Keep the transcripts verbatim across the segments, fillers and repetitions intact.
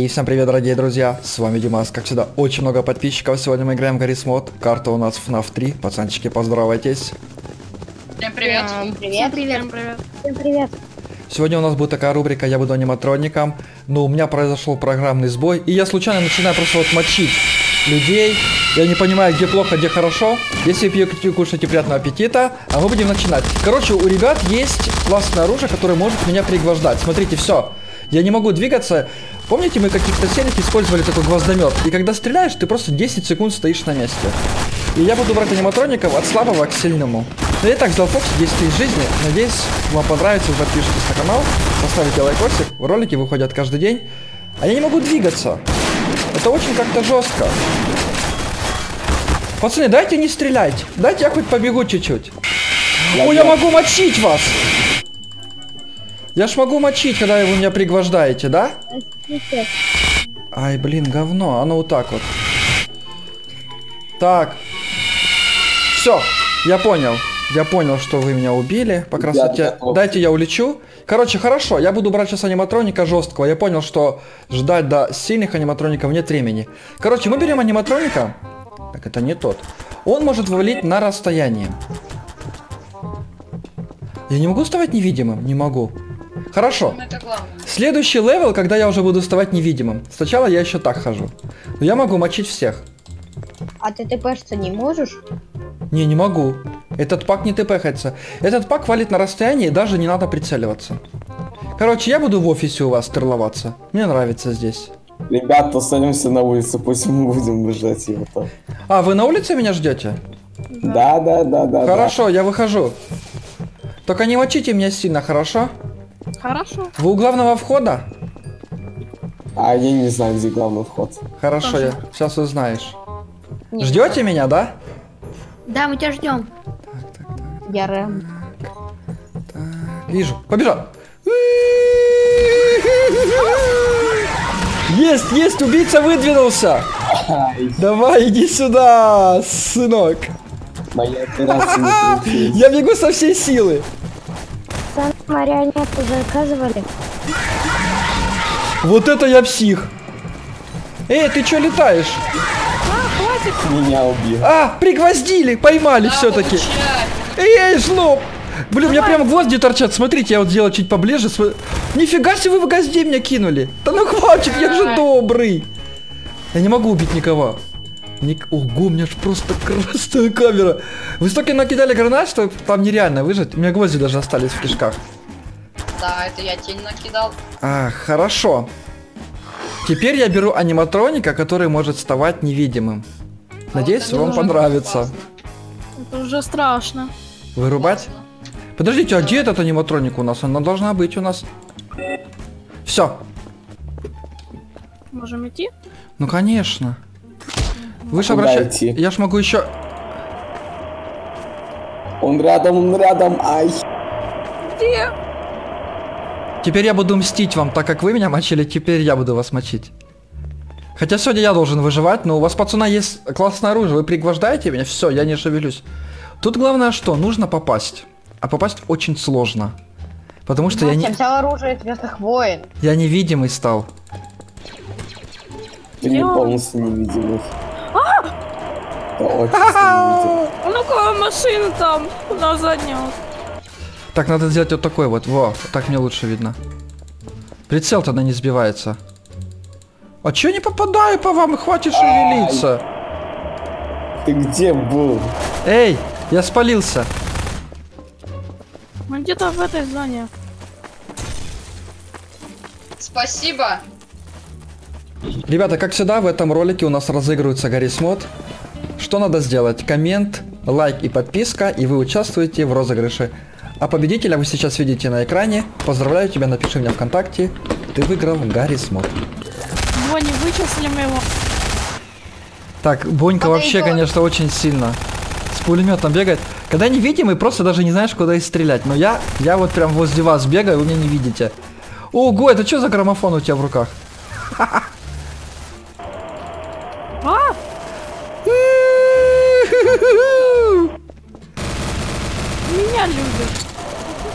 всем привет, дорогие друзья, с вами Димас, как всегда, очень много подписчиков, сегодня мы играем в Garry's Mod, карта у нас эф нав три, пацанчики, поздоровайтесь. Всем привет. Всем привет. Всем привет. Всем привет. Сегодня у нас будет такая рубрика «Я буду аниматроником», но у меня произошел программный сбой, и я случайно начинаю просто вот мочить людей, я не понимаю, где плохо, где хорошо. Если пьете, кушайте, приятного аппетита, а мы будем начинать. Короче, у ребят есть классное оружие, которое может меня пригвождать. Смотрите, все. Я не могу двигаться. Помните, мы в каких-то сериях использовали такой гвоздомет? И когда стреляешь, ты просто десять секунд стоишь на месте. И я буду брать аниматроников от слабого к сильному. Но я так взял Фокс, десять из жизни. Надеюсь, вам понравится, вы подпишитесь на канал, поставите лайкосик. Ролики выходят каждый день. А я не могу двигаться. Это очень как-то жестко. Пацаны, дайте не стрелять. Дайте я хоть побегу чуть-чуть. Ой, я могу мочить вас. Я ж могу мочить, когда вы меня пригвождаете, да? Ай, блин, говно. Оно вот так вот. Так. Все, я понял. Я понял, что вы меня убили. По красоте. Дайте я улечу. Короче, хорошо. Я буду брать сейчас аниматроника жесткого. Я понял, что ждать до сильных аниматроников нет времени. Короче, мы берем аниматроника. Так, это не тот. Он может вывалить на расстояние. Я не могу вставать невидимым? Не могу. Хорошо. Следующий левел, когда я уже буду вставать невидимым. Сначала я еще так хожу. Но я могу мочить всех. А ты тпшиться не можешь? Не, не могу. Этот пак не тпхается. Этот пак валит на расстоянии, и даже не надо прицеливаться. Короче, я буду в офисе у вас стерловаться. Мне нравится здесь. Ребята, садимся на улицу, пусть мы будем ждать его там. А, вы на улице меня ждете? Да, да, да, да. Хорошо, да. я выхожу. Только не мочите меня сильно, хорошо? Хорошо. Вы у главного входа? А я не знаю, где главный вход. Хорошо, я... сейчас узнаешь. Ждете меня, да? Да, мы тебя ждем. Так, так, так, Я Рэм. так. Вижу. Побежал. Есть, есть, убийца выдвинулся. Давай, иди сюда, сынок. Моя операция не получилась. Я бегу со всей силы. Сам марионетку заказывали. Вот это я псих. Эй, ты чё летаешь? Меня убил. А, пригвоздили, поймали да, все-таки. Эй, жлоб. Блин, у меня прям гвозди торчат. Смотрите, я вот сделал чуть поближе. См... Нифига себе вы гвоздей меня кинули. Да ну хватит, я же добрый. Я не могу убить никого. Ник... Ого, у меня ж просто красная камера. Вы столько накидали гранат, что там нереально выжить. У меня гвозди даже остались в кишках. Да, это я тень накидал. А, хорошо. Теперь я беру аниматроника, который может вставать невидимым. Надеюсь, вам понравится. Это уже страшно. Вырубать? Подождите, а где этот аниматроник у нас? Она должна быть у нас. Все. Можем идти? Ну конечно. Вы же Куда обращаетесь. идти? Я ж могу еще. Он рядом, он рядом, ай. Где? Теперь я буду мстить вам, так как вы меня мочили, теперь я буду вас мочить. Хотя сегодня я должен выживать, но у вас, пацана, есть классное оружие, вы пригвождаете меня, все, я не шевелюсь. Тут главное что, нужно попасть. А попасть очень сложно. Потому что я не... взял оружие Звездных войн. Я невидимый стал. Ты не полностью невидимый. Это очень невидимый. Ну какая машина там на заднем? Так, надо сделать вот такой вот, во, так мне лучше видно. Прицел тогда не сбивается. А чё не попадаю по вам, хватит шевелиться. Ты где был? Эй, я спалился. Мы где-то в этой зоне. Спасибо. Ребята, как всегда, в этом ролике у нас разыгрывается Garry's Mod. Что надо сделать? Коммент, лайк и подписка, и вы участвуете в розыгрыше. А победителя вы сейчас видите на экране. Поздравляю тебя, напиши мне ВКонтакте. Ты выиграл Garry's Mod. Бонни, вычислим его. Так, Бонька Подойдёт. вообще, конечно, очень сильно с пулеметом бегает. Когда невидимый, просто даже не знаешь, куда и стрелять. Но я, я вот прям возле вас бегаю, вы меня не видите. Ого, это что за граммофон у тебя в руках? А? Меня любят.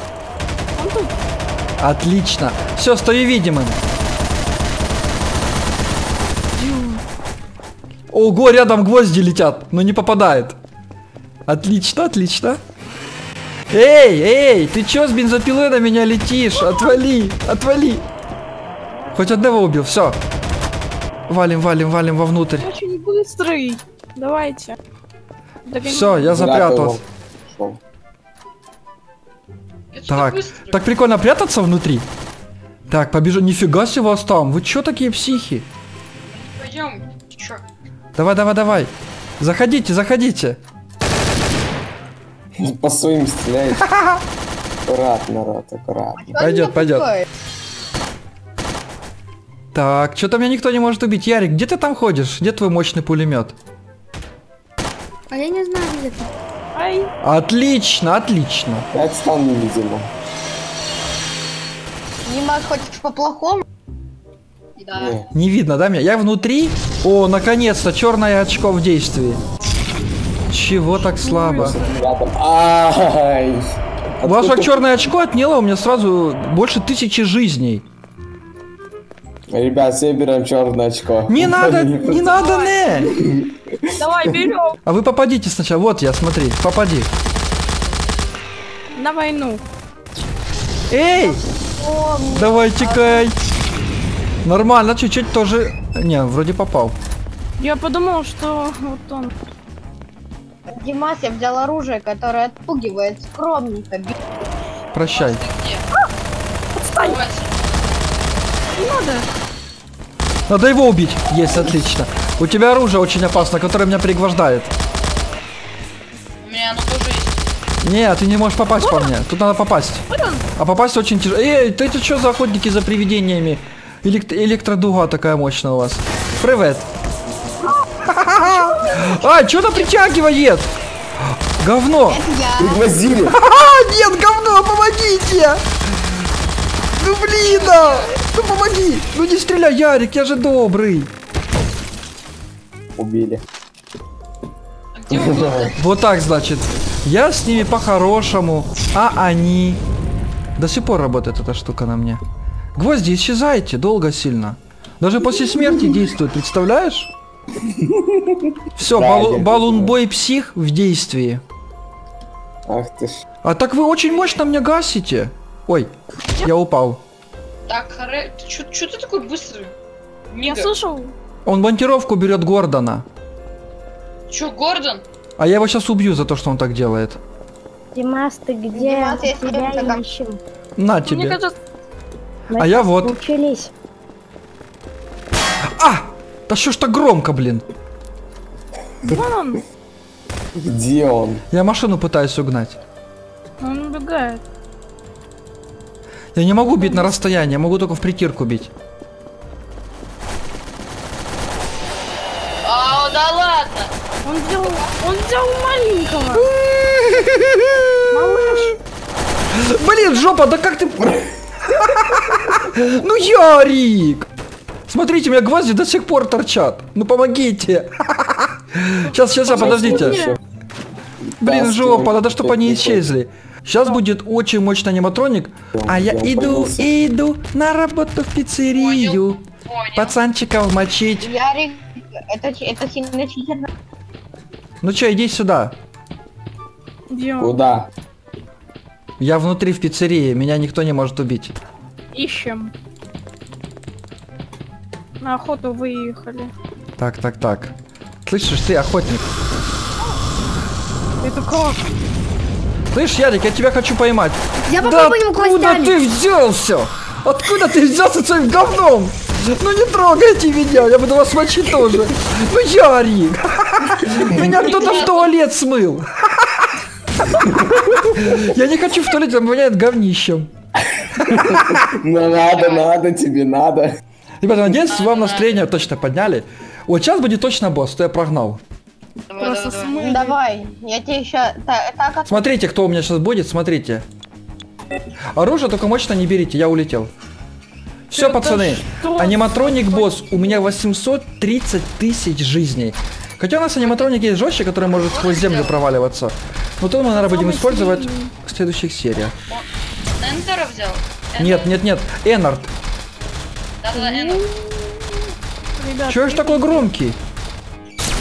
Он тут. Отлично. Все, стою видимым. Ого, рядом гвозди летят, но не попадает. Отлично, отлично. Эй, эй, ты чё с бензопилой на меня летишь? Отвали, отвали. Хоть одного убил, все. Валим, валим, валим вовнутрь. Очень быстрый. Давайте. Все, я запрятался. Шел. Так, так прикольно прятаться внутри. Так, побежу. Нифига себе вас там. Вы чё такие психи? Пойдем. Чё? Давай, давай, давай. Заходите, заходите. По своим стреляет. Аккуратно, народ, аккуратно. Пойдет, пойдет. Так, что-то меня никто не может убить. Ярик, где ты там ходишь? Где твой мощный пулемет? А я не знаю, где ты. Ай. Отлично, отлично. Я стал невидимым. Нима, хочешь по-плохому? Да. Не. Не видно, да, меня? Я внутри. О, наконец-то, черное очко в действии. Чего так слабо? Рядом. Ай! Ваше Откуда- черное очко отняло у меня сразу больше тысячи жизней. Ребят, все берем черное очко. Не надо, не надо, не. Давай, берем. А вы попадите сначала. Вот я, смотри, попади. На войну. Эй! Давай, текай. Нормально, чуть-чуть тоже... Не, вроде попал. Я подумал, что вот он. Димас, я взял оружие, которое отпугивает скромненько. Прощай. Отстань. Не надо. Надо его убить. Есть, отлично. У тебя оружие очень опасно, которое меня пригвождает. У меня оно тоже есть. Нет, ты не можешь попасть по мне. Тут надо попасть. А попасть очень тяжело. Эй, ты это что за охотники за привидениями? Элект электродуга такая мощная у вас. Привет. А, что-то притягивает. Говно. Пригвоздили. А, нет, говно, помогите. Ну блин, да. Ну помоги. Ну не стреляй, Ярик, я же добрый. Убили. Где он был? Вот так, значит. Я с ними по-хорошему, а они... До сих пор работает эта штука на мне. Гвозди, исчезайте, долго сильно. Даже после смерти действует, представляешь? Все, Да, балу я балунбой псих в действии. Ах ты ж. А так вы очень мощно меня гасите. Ой, я упал. Так, Харе, ты чё, чё ты такой быстрый? Я Мига. слышал. Он монтировку берет Гордона. Чё, Гордон? А я его сейчас убью за то, что он так делает. Димас, ты где? Димас, я Тебя тебя ищем. На Мне тебе. кажется, Мы А я сейчас вот. Учились. А! Да что ж так громко, блин? вон он. Где он? Я машину пытаюсь угнать. Он убегает. Я не могу бить на расстоянии, я могу только в притирку бить. А, да ладно. Он взял, он взял маленького. Блин, жопа, да как ты... Ну, Ярик! Смотрите, у меня гвозди до сих пор торчат. Ну, помогите. Сейчас, сейчас, а, подождите. Блин, жопа, надо, чтобы они исчезли. Сейчас будет очень мощный аниматроник. А я иду, иду на работу в пиццерию. Понял. Пацанчиков мочить. Ярик, это, ч- это сильно читерно. Ну чё, иди сюда. Где он? Куда? Я внутри в пиццерии, меня никто не может убить. Ищем. На охоту выехали. Так, так, так. Слышишь, ты охотник. Это как? Слышь, Ярик, я тебя хочу поймать. Я Да попробую его откуда гвоздями. ты взялся? Откуда ты взялся своим говном? Ну не трогайте меня, я буду вас мочить тоже. Ну, Ярик! Меня кто-то в туалет смыл. Я не хочу в туалет, там воняет говнищем. Ну надо, надо, тебе надо. Ребята, надеюсь, вам настроение точно подняли. Вот сейчас будет точно босс, то я прогнал. Давай, Просто давай, давай. смыли. Давай, я тебе еще так от... Смотрите, кто у меня сейчас будет, смотрите. Оружие только мощно не берите, я улетел. Все, Это пацаны, что? аниматроник босс, у меня восемьсот тридцать тысяч жизней. Хотя у нас аниматроники есть жестче, которые может сквозь землю проваливаться. Но то мы, наверное, будем Самый использовать сильный. в следующих сериях. Эндера взял? Нет, нет, нет, Энард. Да, да, Эндер. Ребят, Чего ж такой громкий?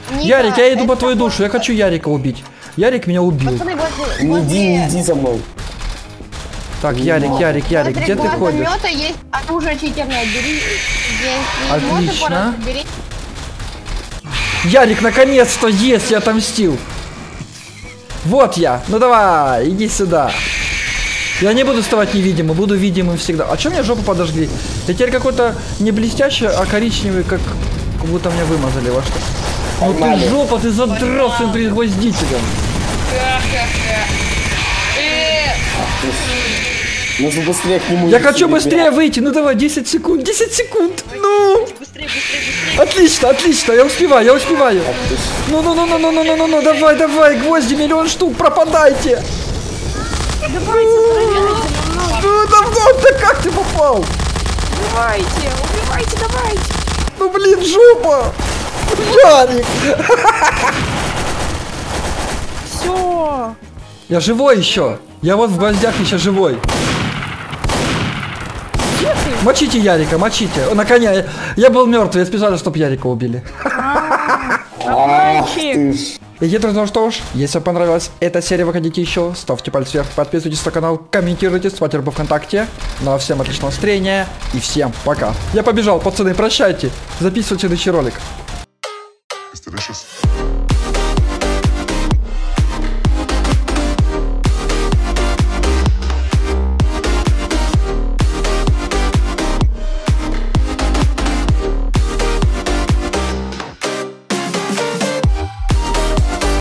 Ника, Ярик, я иду это по твою душу, я просто- хочу Ярика убить. Ярик меня убил. Пацаны, возле- Не иди, не возле- иди за мной. Так, Ярик, Ярик, Ярик, возле где ты ходишь? гранатомета есть оружие читерное, бери. Если можно, Отлично. пожалуйста, бери. Ярик, наконец-то есть, я отомстил. Вот я, ну давай, иди сюда. Я не буду вставать невидимым, буду видимым всегда. А чё мне жопу подожгли? Я теперь какой-то не блестящий, а коричневый, как, как будто меня вымазали во что. Ну ты Погнали. жопа, ты задрал своим пригвоздителем. Нужно быстрее к нему. Я идти, хочу ребят. быстрее выйти, ну давай, десять секунд, десять секунд, ну. Быстрее, быстрее, быстрее. Отлично, отлично, я успеваю, я успеваю. Ну, ну, ну, ну, ну, ну, ну, ну, ну, давай, давай, гвозди, миллион штук, пропадайте. Ну, давно, да как ты попал? Убивайте, убивайте, давайте. Ну, блин, жопа. Ярик. Все. Я живой еще. Я вот в гвоздях еще живой. Мочите Ярика, мочите. О, на коня. Я, я был мертвый, я специально, чтобы Ярика убили. Ах ты ж. И это ну что ж, если вам понравилась эта серия, выходите еще, ставьте палец вверх, подписывайтесь на канал, комментируйте, ставьте по ВКонтакте. Ну а всем отличного настроения и всем пока. Я побежал, пацаны, прощайте. Записывайте следующий ролик. It's delicious.